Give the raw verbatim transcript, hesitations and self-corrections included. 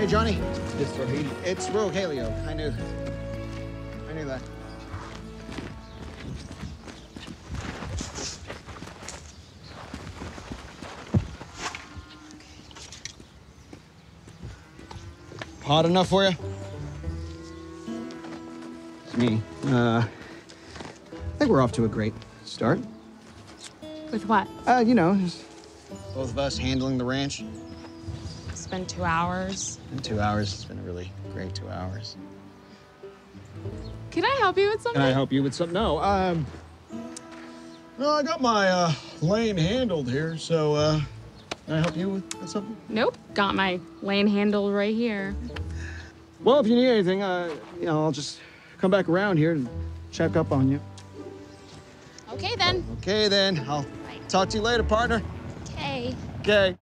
Hey, Johnny. It's Rohini. It's Rogelio. I knew. I knew that. Hot enough for you? It's me. Uh, I think we're off to a great start. With what? Uh, you know, just both of us handling the ranch. It's been two hours. In two hours, it's been a really great two hours. Can I help you with something? Can I help you with something? No, um... Well, I got my, uh, lane handled here, so, uh... Can I help you with, with something? Nope. Got my lane handle right here. Well, if you need anything, uh, you know, I'll just come back around here and check up on you. Okay, then. Okay, then. I'll talk to you later, partner. Okay. Okay.